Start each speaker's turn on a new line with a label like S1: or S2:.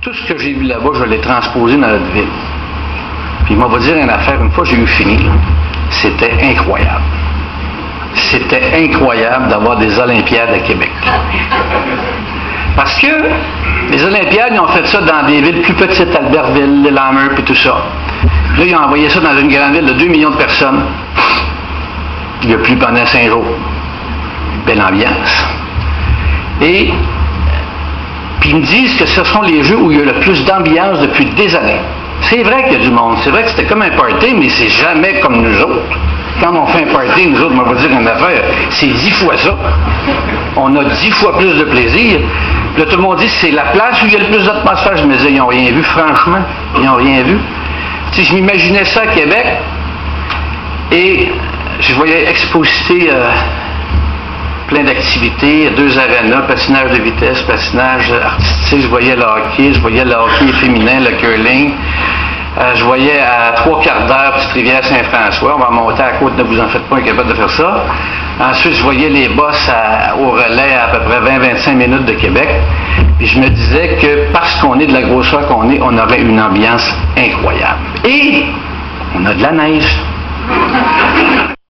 S1: tout ce que j'ai vu là-bas, je l'ai transposé dans notre ville. Puis, moi, va dire une affaire, une fois que j'ai eu fini, c'était incroyable. C'était incroyable d'avoir des Olympiades à Québec. Parce que les Olympiades, ils ont fait ça dans des villes plus petites, Albertville, Lillehammer, puis tout ça. Là, ils ont envoyé ça dans une grande ville de 2 millions de personnes. Il n'y a plus pendant 5 jours. Belle ambiance. Et puis ils me disent que ce sont les jeux où il y a le plus d'ambiance depuis des années. C'est vrai qu'il y a du monde. C'est vrai que c'était comme un party, mais c'est jamais comme nous autres. Quand on fait un party, nous autres, on va dire une affaire, c'est 10 fois ça. On a 10 fois plus de plaisir. Là, tout le monde dit c'est la place où il y a le plus d'atmosphère. Je me disais, ils n'ont rien vu, franchement. Ils n'ont rien vu. Tu sais, je m'imaginais ça à Québec et je voyais expositer plein d'activités, 2 arénas, patinage de vitesse, patinage artistique, je voyais le hockey féminin, le curling. Je voyais à 3/4 d'heure, petite rivière Saint-François, on va monter à la côte, ne vous en faites pas, incapable de faire ça. Ensuite, je voyais les bosses au relais à peu près 20-25 minutes de Québec. Puis je me disais que parce qu'on est de la grosseur qu'on est, on aurait une ambiance incroyable. Et on a de la neige.